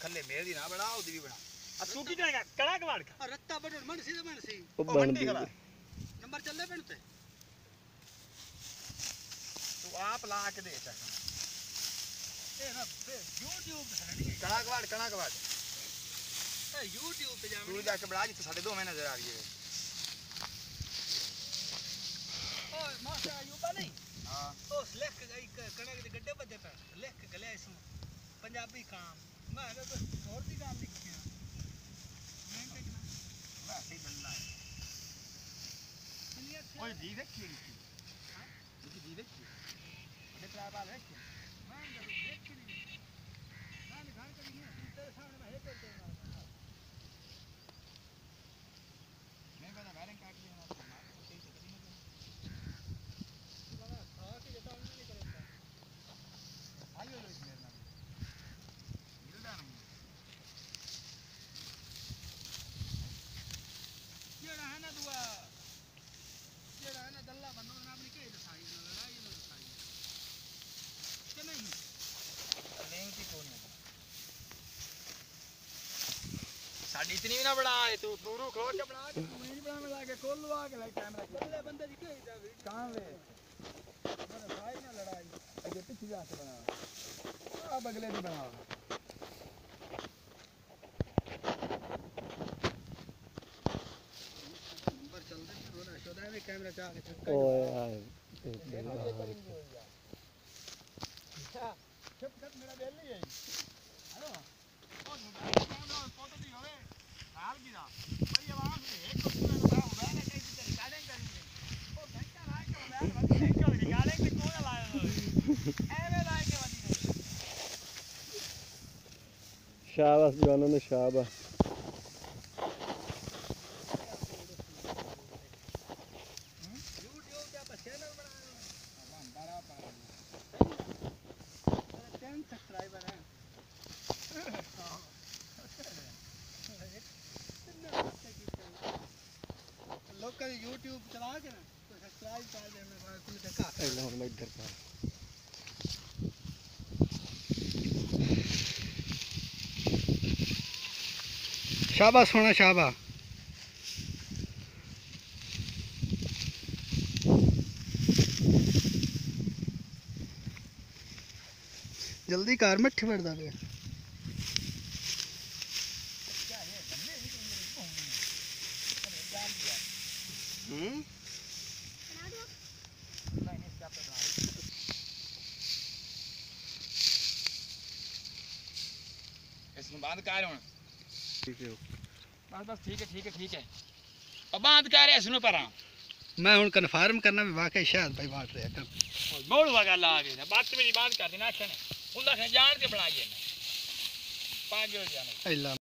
खल्ले मेरे दी ना बड़ा ओदी भी बड़ा आ तू की जाएगा कड़ा कवाड़ का रत्ता बड़ मन सी ओ बन दी नंबर चलदे पिंड ते तू आप ला के दे चक ए ना YouTube ते नहीं कड़ा कवाड़ ए YouTube पे जावे तू जाके बड़ा जी तो 2.5 महीने नजर आ रही है ओ मास्टर अयूबा नहीं हां ओ लिख गई कणक दे गड्ढे बदे पे लिख के गले इसमें पंजाबी काम मैं और भी काम लिख के मैं देखना मैं सही बल्ला ओए दी देखी हां दी देखी बड़े प्यार वाला है मैं देखी नहीं मैं घर के लिए तेरे सामने मैं एक करते हैं मैं बना वायरिंग काट दिया ना मार को सही से करी ना बना खा के जता नहीं करेगा आइयो लो इसमें ना मिलदा नहीं ये रहा ना दुआ ये रहा ना दल्ला बनो ना अपनी के दिखाई ना लड़ाई ना दिखाई के नहीं लिंक ही कौन है साडी इतनी भी ना बड़ा है तू दूरू खो के बना के तू नहीं बना में लाके खोल लवा के लाइट कैमरा बल्ले बंदे दिखे इधर कहां वे मेरा भाई ना लड़ाई ये पीछे जाके बना अब अगले भी बना नंबर चल दे रोना शोदा में कैमरा चाह के छक्का ओ यार छप छप मेरा बेल नहीं है हेलो ओ कैमरा फोटो दी होवे हाल गिरा भाई आवाज से एक पूरा ना होवे ना कहीं से रिकॉर्डिंग करेंगे ओ घंटा लाए के मैं एक को रिकॉर्डिंग पे कौन लाया एवे लाए के वदी शाबाश जवानों ने शाबाश YouTube पे चैनल बनाया बड़ा बड़ा 10 सब्सक्राइबर हैं लोग का YouTube चला के ना तो सब्सक्राइब कर दे मैं कुल देखा अल्लाह मैं इधर का शाबाश होना शाबाश जल्दी कार में ठिबड़ दे इसमें बांध कर हुन ठीक है बस ठीक है अब बांध कर इसनु पर मैं हुन कन्फर्म करना भी वाकई शायद भाई बांट रहा कर बोल वगा ला गई ना बात मेरी बात कर देना छने हुंदा जान के बनाई है ना पागल जाने अल्लाह